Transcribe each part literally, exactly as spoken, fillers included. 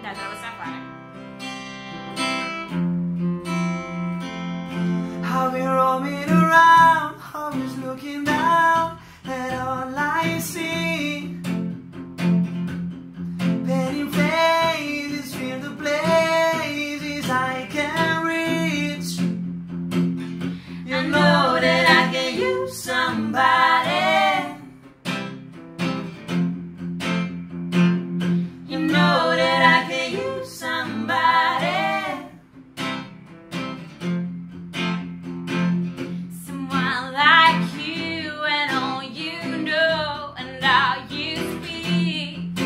Dai, te la possiamo fare. I've been roaming around, always looking down at all I see. Painting faces fill the places I can reach. You know that I can use somebody. You know that I can use somebody. Someone like you and all you know and how you speak.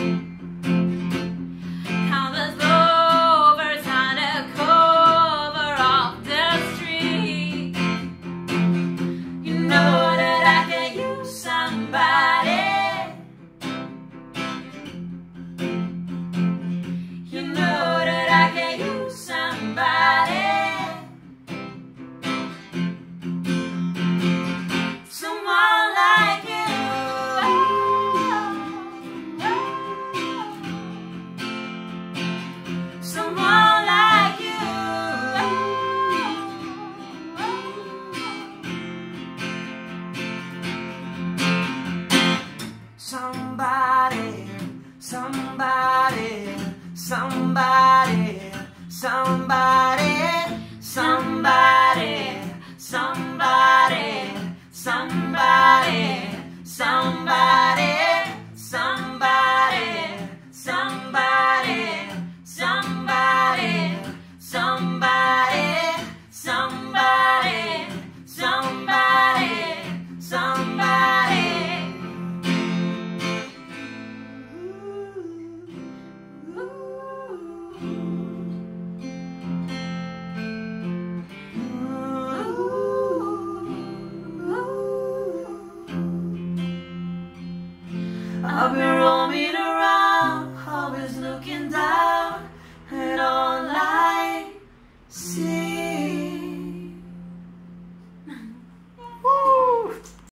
Countless lovers under cover of the street. You know that I can use somebody. You know that I can use somebody. Someone like you. Someone like you. Somebody, somebody, somebody, somebody, somebody, somebody, somebody, somebody, somebody, somebody, somebody, somebody, somebody, somebody, somebody. I've been roaming around, always looking down at all I see.